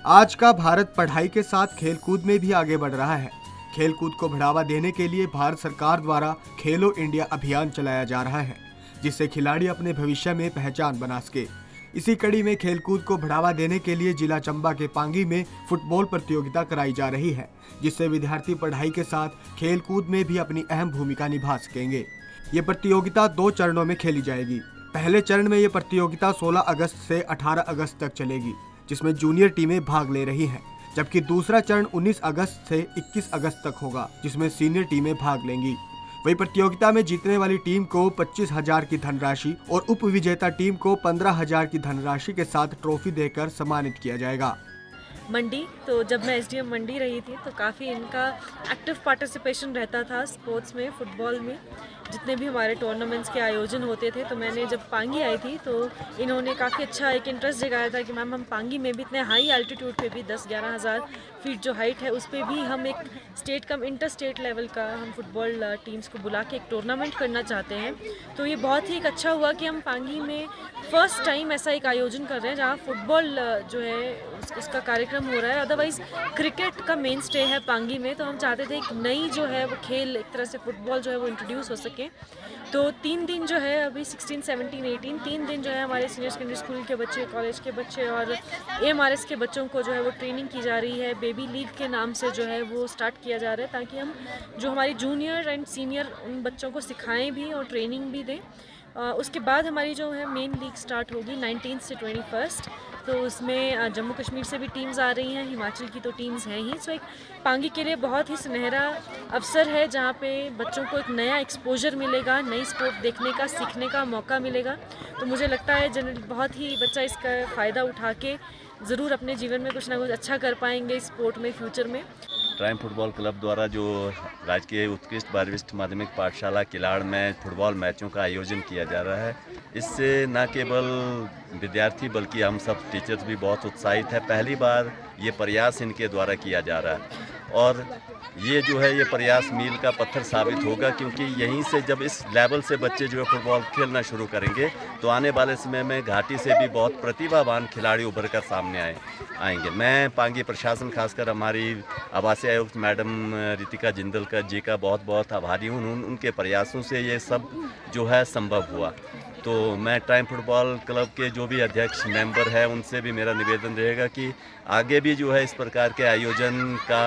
आज का भारत पढ़ाई के साथ खेलकूद में भी आगे बढ़ रहा है। खेलकूद को बढ़ावा देने के लिए भारत सरकार द्वारा खेलो इंडिया अभियान चलाया जा रहा है, जिससे खिलाड़ी अपने भविष्य में पहचान बना सके। इसी कड़ी में खेलकूद को बढ़ावा देने के लिए जिला चंबा के पांगी में फुटबॉल प्रतियोगिता कराई जा रही है, जिससे विद्यार्थी पढ़ाई के साथ खेलकूद में भी अपनी अहम भूमिका निभा सकेंगे। ये प्रतियोगिता 2 चरणों में खेली जाएगी। पहले चरण में ये प्रतियोगिता 16 अगस्त से 18 अगस्त तक चलेगी, जिसमें जूनियर टीमें भाग ले रही हैं, जबकि दूसरा चरण 19 अगस्त से 21 अगस्त तक होगा, जिसमें सीनियर टीमें भाग लेंगी। वही प्रतियोगिता में जीतने वाली टीम को 25,000 की धनराशि और उप विजेता टीम को 15,000 की धनराशि के साथ ट्रॉफी देकर सम्मानित किया जाएगा। मंडी तो जब मैं एसडीएम मंडी रही थी तो काफ़ी इनका एक्टिव पार्टिसिपेशन रहता था स्पोर्ट्स में, फुटबॉल में। जितने भी हमारे टूर्नामेंट्स के आयोजन होते थे तो मैंने जब पांगी आई थी तो इन्होंने काफ़ी अच्छा एक इंटरेस्ट जगाया था कि मैम हम पांगी में भी इतने हाई एल्टीट्यूड पे भी 10-11 हज़ार फीट जो हाइट है उस पर भी हम एक state cum inter state level का हम फुटबॉल टीम्स को बुला के एक टूर्नामेंट करना चाहते हैं। तो ये बहुत ही अच्छा हुआ कि हम पांगी में फर्स्ट टाइम ऐसा एक आयोजन कर रहे हैं जहाँ फुटबॉल जो है उसका कार्यक्रम हो रहा है। अदरवाइज़ क्रिकेट का मेन स्टे है पांगी में, तो हम चाहते थे एक नई जो है वो खेल, एक तरह से फुटबॉल जो है वो इंट्रोड्यूस हो सके। तो 3 दिन जो है अभी 16, 17, 18 3 दिन जो है हमारे सीनियर सेकेंडरी स्कूल के बच्चे, कॉलेज के बच्चे और AMRS के बच्चों को जो है वो ट्रेनिंग की जा रही है। बेबी लीग के नाम से जो है वो स्टार्ट किया जा रहा है, ताकि हम जो हमारी जूनियर एंड सीनियर उन बच्चों को सिखाएं भी और ट्रेनिंग भी दें। उसके बाद हमारी जो है मेन लीग स्टार्ट होगी 19 से 21। तो उसमें जम्मू कश्मीर से भी टीम्स आ रही हैं, हिमाचल की तो टीम्स हैं ही। सो एक पांगी के लिए बहुत ही सुनहरा अवसर है जहाँ पे बच्चों को एक नया एक्सपोजर मिलेगा, नई स्पोर्ट देखने का, सीखने का मौका मिलेगा। तो मुझे लगता है जनरल बहुत ही बच्चा इसका फ़ायदा उठा के ज़रूर अपने जीवन में कुछ ना कुछ अच्छा कर पाएंगे स्पोर्ट में फ्यूचर में। ट्राइम फुटबॉल क्लब द्वारा जो राजकीय उत्कृष्ट वरिष्ठ माध्यमिक पाठशाला किलाड़ में फुटबॉल मैचों का आयोजन किया जा रहा है, इससे न केवल विद्यार्थी बल्कि हम सब टीचर्स भी बहुत उत्साहित है। पहली बार ये प्रयास इनके द्वारा किया जा रहा है और ये जो है ये प्रयास मील का पत्थर साबित होगा, क्योंकि यहीं से जब इस लेवल से बच्चे जो है फुटबॉल खेलना शुरू करेंगे तो आने वाले समय में घाटी से भी बहुत प्रतिभावान खिलाड़ी उभर कर सामने आएंगे। मैं पांगी प्रशासन, खासकर हमारी आवासीय आयुक्त मैडम रितिका जिंदल जी का बहुत बहुत आभारी हूँ। उनके प्रयासों से ये सब जो है संभव हुआ। तो मैं ट्राइम फुटबॉल क्लब के जो भी अध्यक्ष मेंबर हैं उनसे भी मेरा निवेदन रहेगा कि आगे भी जो है इस प्रकार के आयोजन का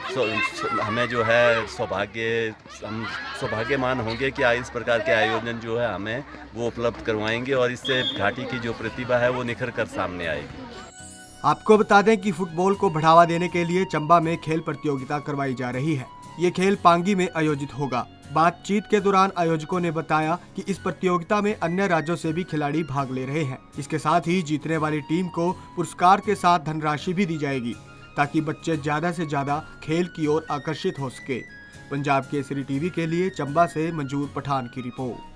हमें जो है हम सौभाग्यमान होंगे कि इस प्रकार के आयोजन जो है हमें वो उपलब्ध करवाएंगे और इससे घाटी की जो प्रतिभा है वो निखर कर सामने आएगी। आपको बता दें कि फुटबॉल को बढ़ावा देने के लिए चंबा में खेल प्रतियोगिता करवाई जा रही है। ये खेल पांगी में आयोजित होगा। बातचीत के दौरान आयोजकों ने बताया कि इस प्रतियोगिता में अन्य राज्यों से भी खिलाड़ी भाग ले रहे हैं। इसके साथ ही जीतने वाली टीम को पुरस्कार के साथ धनराशि भी दी जाएगी, ताकि बच्चे ज्यादा से ज्यादा खेल की ओर आकर्षित हो सके। पंजाब केसरी टीवी के लिए चंबा से मंजूर पठान की रिपोर्ट।